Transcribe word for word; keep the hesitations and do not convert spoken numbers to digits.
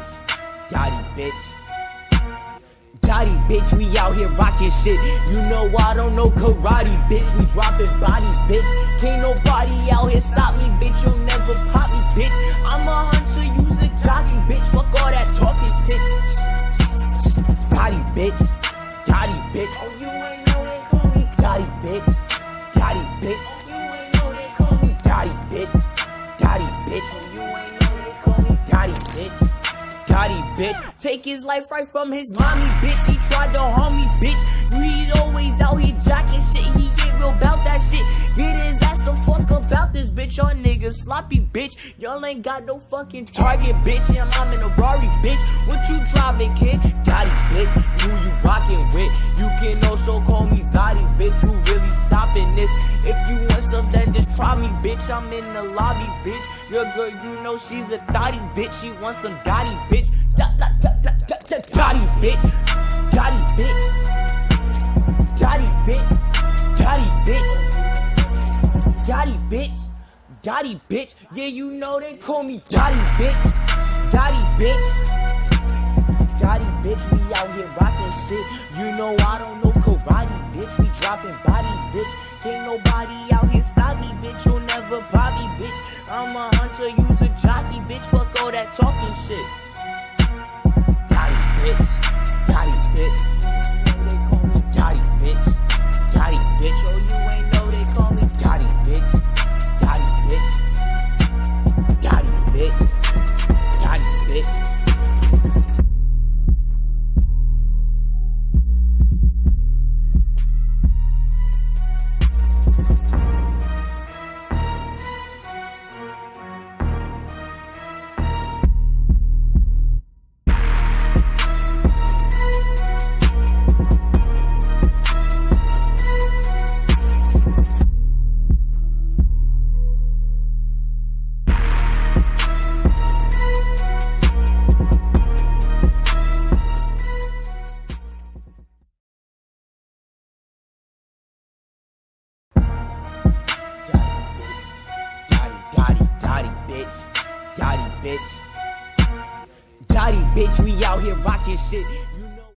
bitch, daddy bitch. Daddy bitch, we out here rockin' shit. You know I don't know karate, bitch. We dropping bodies, bitch. Can't nobody out here stop me, bitch. You'll never pop me, bitch. I'm a hunter, use a jockey, bitch. Fuck all that talking shit. Daddy bitch, daddy bitch. Oh, you ain't know they call me daddy bitch, daddy bitch. Oh, you ain't know they call me daddy bitch, daddy bitch. Oh, you ain't know they call me daddy bitch. Daddy bitch, take his life right from his mommy, bitch. He tried to harm me, bitch. He's always out here jacking shit. He ain't real about that shit. Get his ass the fuck about this bitch. Y'all niggas sloppy, bitch. Y'all ain't got no fucking target, bitch. Yeah, I'm in a Rari, bitch. What you driving, kid? Daddy bitch, who you rockin' with? You can also call me Zadi, bitch. Who really stopping this? If you want some, then just try me, bitch. I'm in the lobby, bitch. Your girl, you know she's a thotty, bitch. She wants some daddy, bitch. Da, da, da, da, da, da, daddy, bitch. Daddy, bitch. Daddy, bitch. Daddy, bitch. Daddy, bitch. Daddy, bitch. Yeah, you know they call me daddy, bitch. Daddy, bitch. Daddy, bitch. We out here rockin' shit. You know I don't know karate, bitch. We dropping bodies, bitch. Can't nobody out here stop me, bitch. You'll never pop me, bitch. I'm a hunter, use a jockey, bitch. Fuck all that talking shit. Daddy bitch, daddy bitch. They call me daddy bitch, daddy bitch. Oh, you ain't know they call me daddy bitch, daddy bitch, daddy bitch, daddy bitch. Daddy bitch, daddy bitch, we out here rockin' shit. You